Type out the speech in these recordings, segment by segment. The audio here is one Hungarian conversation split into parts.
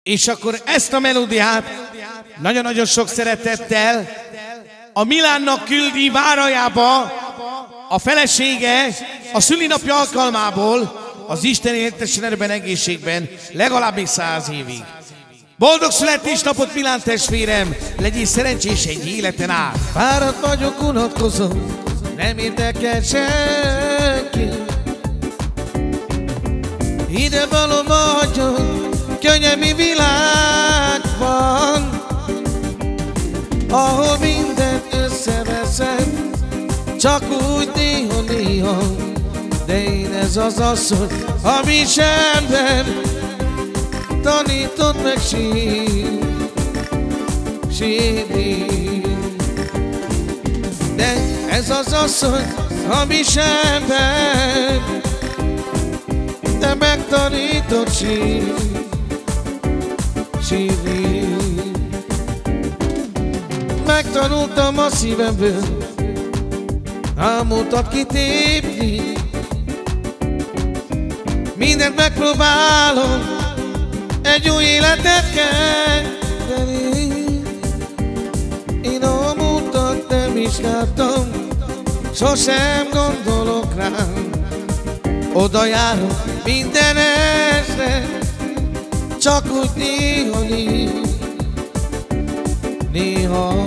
És akkor ezt a melódiát nagyon-nagyon sok szeretettel a Milánnak küldi várajába a felesége a szülinapja alkalmából, az Isten éltessen erőben, egészségben, legalább még 100 évig. Boldog születésnapot, Milán testvérem, legyél szerencsés egy életen át. Fáradt vagyok, unatkozom, nem érdekel senki. Idevaló vagyok, könnyelmi világban, ahol mindent összeveszem, csak úgy néha-néha. De én ez az asszony, ami semben tanított meg sírni. De ez az asszony, ami semben de megtanított sírni. Megtanultam a szívemből álmodat kitépni. Mindent megpróbálom, egy új életet kezdeni. Én a múltat nem is láttam, sosem gondolok rám. Oda járok minden este, csak úgy néha.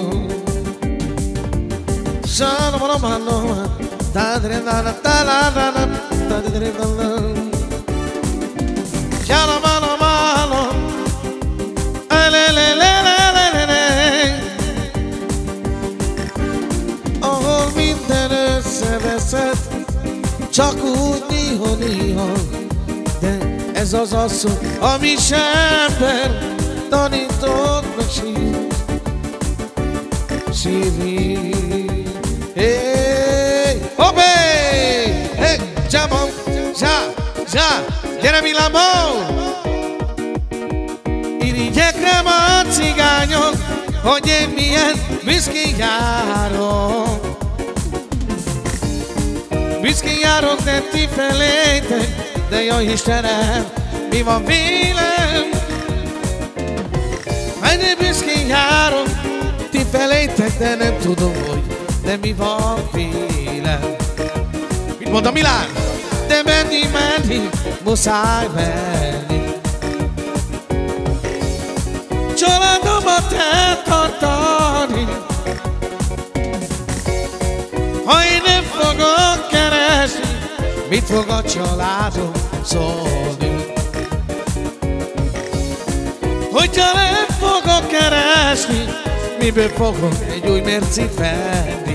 Ahol minden összeveszett, csak úgy néha. De ez az asszony, ami semben tanított meg sírni. Hey, hoppé! Hey, jamon, ja, gyere Milánba! Irigyek rám a cigányok, hogy én milyen büszkén járok. Büszkén járok, de ti felétek, de jaj Istenem, mi van vélem? Mennyire büszkén járok, ti felétek, de nem tudom, hogy de mi van vélem. Mit mond a Milán? De menni, muszáj menni. Családomat eltartani. Ha én nem fogok keresni, mit fog a családom szólni? Hogyha nem fogok keresni, miből fogok egy új mercit venni?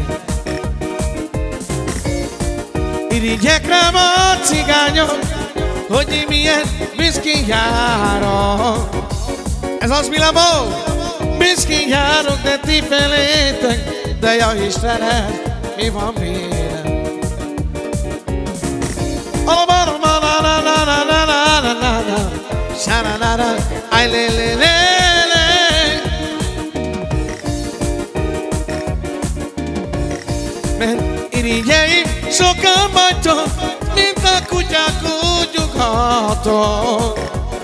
Irigyek rám a cigányok, hogy én milyen büszkén járok. Ez az Milánból? Büszkén járok, de ti felétek, de jaj Istenem, mi van vélem? Mert irigyeim sokan vagytok, mint a kutyák úgy nyughatok.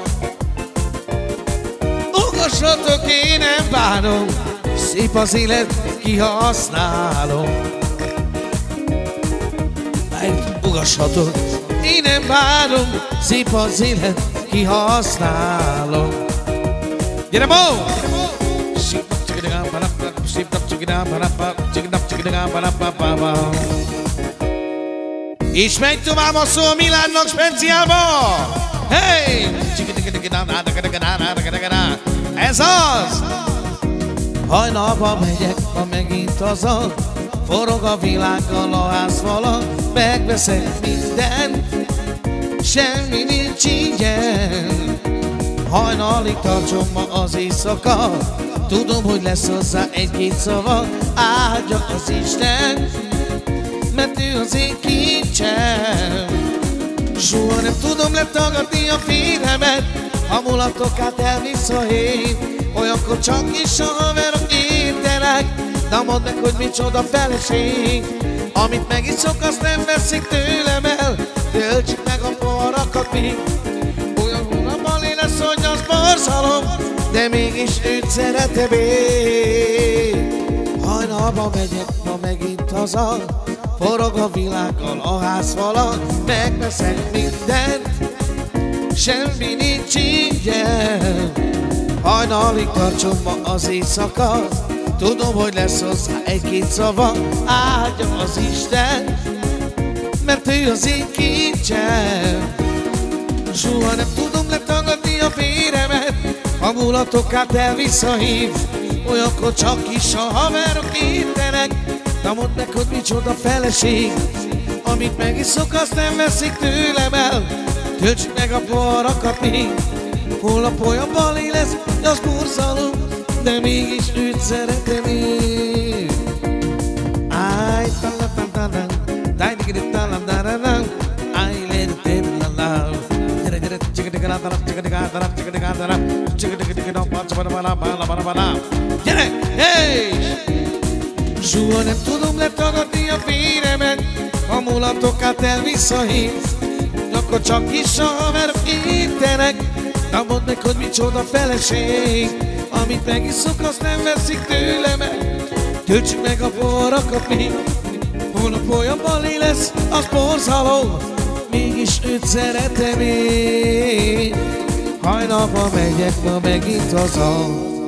Ugassatok, én nem bánom, szép az élet, kihasználom. Ugassatok, én nem bánom, szép az élet, kihasználom. Gyere Bo! És megy tovább a szó a Milánnak speciálba! Hey! Ez az! Hajnalba megyek, ha megint haza, forog a világgal a házfala, megveszek mindent, semmi nincs ingyen. Hajnalig tartson ma az éjszaka, tudom, hogy lesz hozzá egy-két szava. Áldja az Isten, mert ő az én kincsem. Soha nem tudom letagadni a félelmet, a mulatokát elvisz a hét. Olyankor csak is a haverok ételek, de mondd meg, hogy micsoda feleség. Amit megiszok, azt nem veszik tőlem el, töltsük meg a poharakat még. Olyan hónapban lesz, hogy az borza de mégis őt szeretem én. Hajnalba megyek ma megint haza, forog a világgal a házfala, megveszek mindent, semmi nincs ingyen. Hajnalig tartson ma az éjszaka, tudom, hogy lesz hozzá egy-két szava, áldja az Isten, mert ő az én kincsem. Soha nem tudom letagadni a véremet, a mulatokát elvisszahív. Olyankor csak is a haverok értenek, na mondd meg, hogy micsoda feleség. Amit megiszok, azt nem veszik tőlem el, töltsük meg a poharakat még. Holnap olyan balé lesz, az borzalom, de mégis őt szeretem én. Áj, talam, dáj, digidit, talam, daradam, áj, léri, téri, lalav. Gyere, gyere, csikidigadádarak, csikidigadádarak, csikidigadádarak, csikidigadádarak, csikidigadádarak. Gyere, hey! Soha nem tudom letagadni a véremet, a mulatokát elvisszahív. Akkor csak is a haverok értenek, na mondd meg, hogy micsoda feleség. Amit megiszok, azt nem veszik tőlem el, töltsük meg a poharakat még. Holnap olyan balé lesz, az borzalom, mégis őt szeretem én. Hajnalba megyek ma megint haza,